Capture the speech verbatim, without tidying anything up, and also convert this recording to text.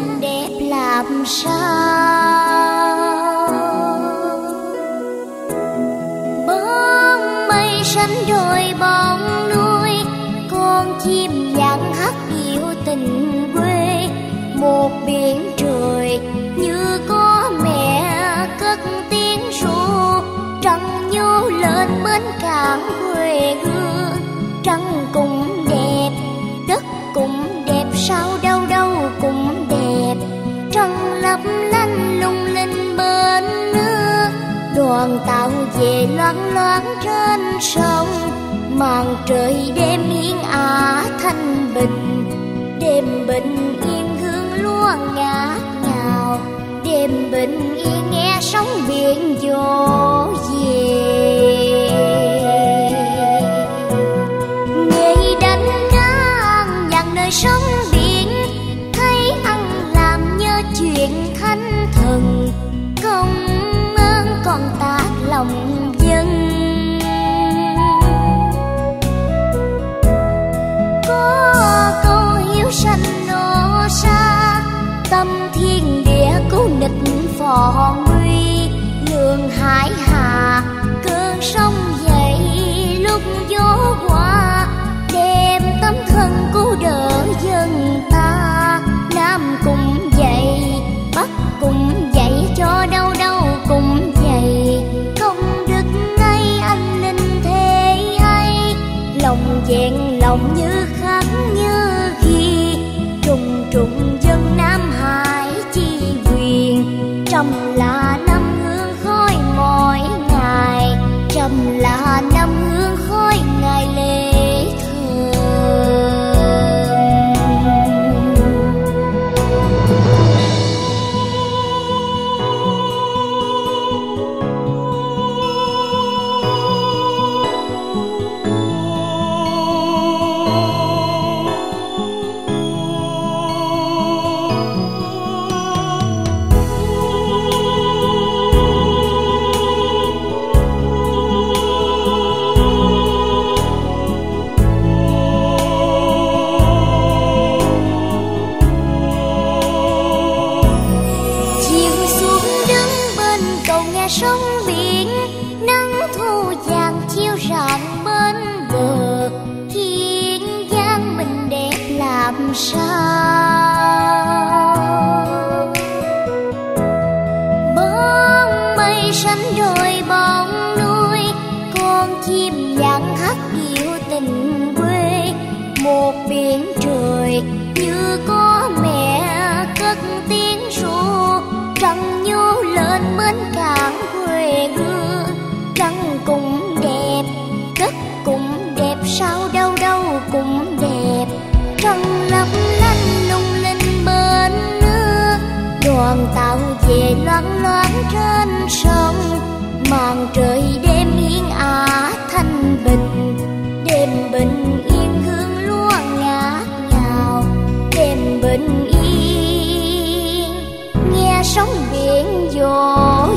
mình đẹp làm sao. Bóng mây xanh đôi bóng núi, con chim vàng hát yêu tình quê. Một biển trời như có mẹ cất tiếng ru, trăng nhô lên bến cảng quê hương. Trăng cũng đẹp, đất cũng đẹp, sao đâu đâu cũng đẹp. Trăng lấp lánh lung linh bên nước, đoàn tàu về loáng loáng trên sông. Màn trời đêm yên ả thanh bình, đêm bình yên hương lúa ngát ngào. Đêm bình yên nghe sóng biển dỗ về. Nghề đánh cá ăn nhàn nơi sóng biển, thấy ăn làm nhớ chuyện thánh thần. Công ơn còn tác lòng dân, có câu hiếu sanh nô sa. Tâm thiên địa cứu nịch phò nguy, lường hải hà cơn sông dậy lúc gió qua. Đem tấm thân cứu đỡ dân ta, Nam cũng vậy, Bắc cũng vậy, cho đâu đâu cũng vậy. Công đức ngay anh linh thế ấy, lòng vẹn lòng như khắc như ghi. Trùng trùng dân Nam Hải chi quyền, trầm là năm hương khói mỗi ngày. Trầm là năm hương khói ngày lễ thường. Sông biển nắng thu vàng chiếu rạng bên bờ, thiên giang mình đẹp làm sao. Bóng mây xanh đôi bóng núi, con chim vàng hát yêu tình quê. Một biển trời như có mẹ cất tiếng ru, trăng nhô lên bến cảng quê hương. Trăng cũng đẹp, đất cũng đẹp, sao đâu đâu cũng đẹp. Trăng lấp lánh lung linh bên nước, đoàn tàu về loáng loáng trên sông. Màn trời đêm yên ả thanh bình, đêm bình yên hương lúa ngát ngào. Đêm bình yên nghe sóng biển dỗ